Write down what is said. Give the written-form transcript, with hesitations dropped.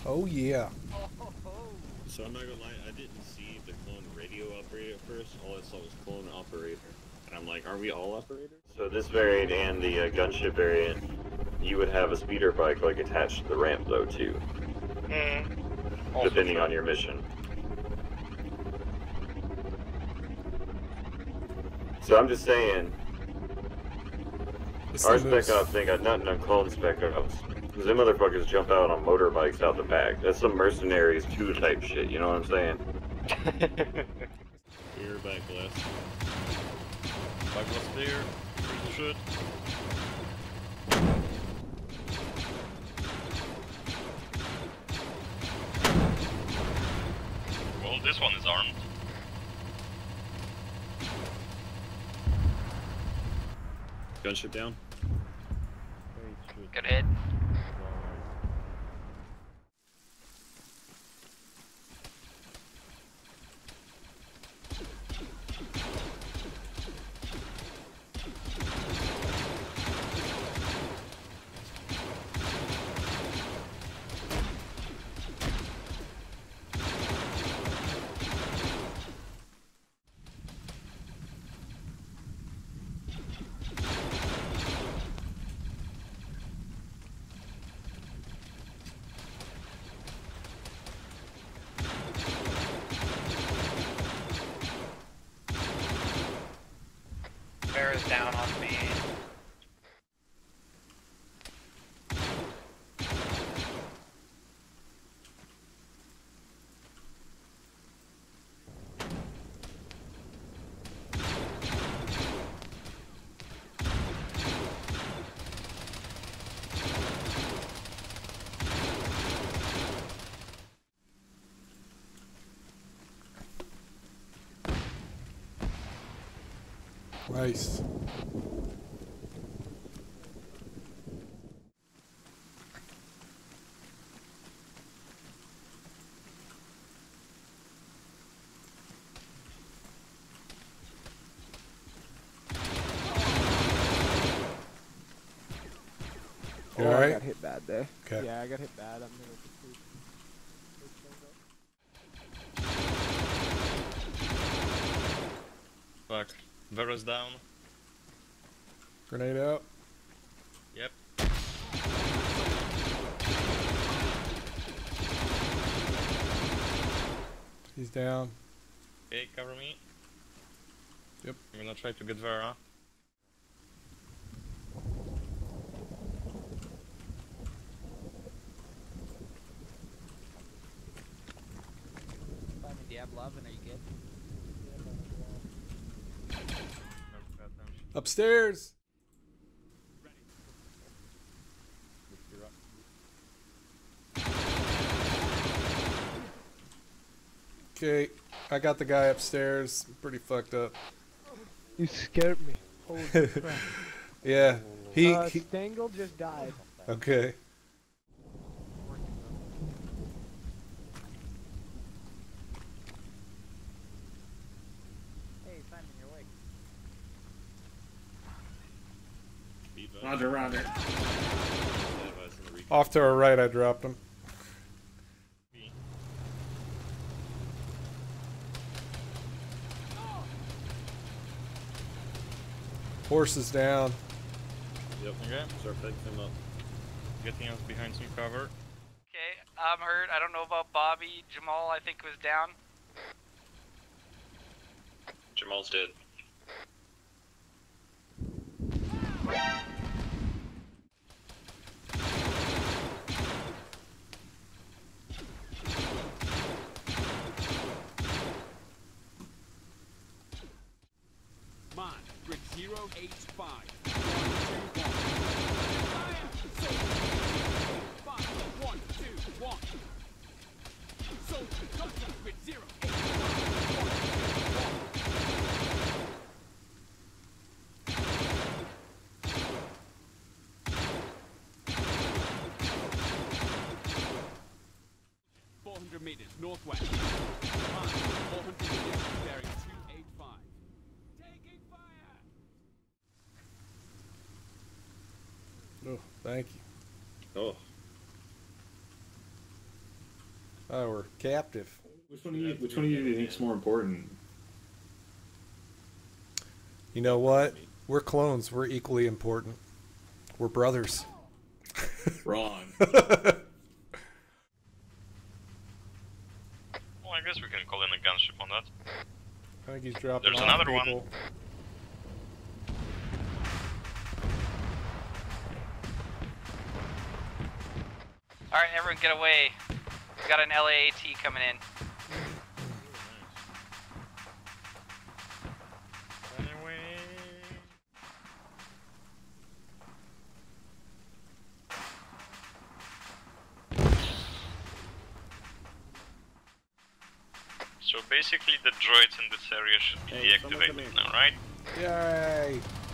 Oh yeah. So I'm not gonna lie, I didn't see the clone radio operator at first. All I saw was clone operator. And I'm like, are we all operators? So this variant and the gunship variant, you would have a speeder bike like attached to the ramp though too. Depending on your mission. So I'm just saying, our spec ops ain't got nothing on clone spec ops. Because them motherfuckers jump out on motorbikes out the back. That's some mercenaries 2 type shit, you know what I'm saying? We're back left. Back left there. Critical shoot. Well, this one is armed. Gunship down. Good hit. Bear is down on me. Nice. Oh, alright? I got hit bad there. Okay. Yeah, I got hit bad. I'm gonna Fuck. Vera's down. Grenade out. Yep. He's down. Okay, cover me. Yep. I'm gonna try to get Vera. Do you have love and are you good? Upstairs. Okay, I got the guy upstairs. Pretty fucked up. You scared me. Holy crap. Yeah, he Stangle just died. okay. Hey, Simon, you're awake. Roger, roger. Off to our right, I dropped him. Horse is down. Yep. Okay. Start picking him up. Getting us behind some cover. Okay, I'm hurt. I don't know about Bobby. Jamal, I think, was down. Jamal's dead. Mine, grid 085. 1, 2, 1. Soldier, contact grid 400 meters northwest. Mine, 400 meters, bearing 285. Taking fire! Oh, thank you. Oh. Oh, we're captive. Which one of you do you think's more important? You know what? We're clones. We're equally important. We're brothers. Wrong. Well, I guess we can call in a gunship on that. I think he's dropping There's off another one. people. Alright, everyone get away. We got an LAAT coming in. Anyway. So basically the droids in this area should be Hey, someone come deactivated in. now, right? Yay!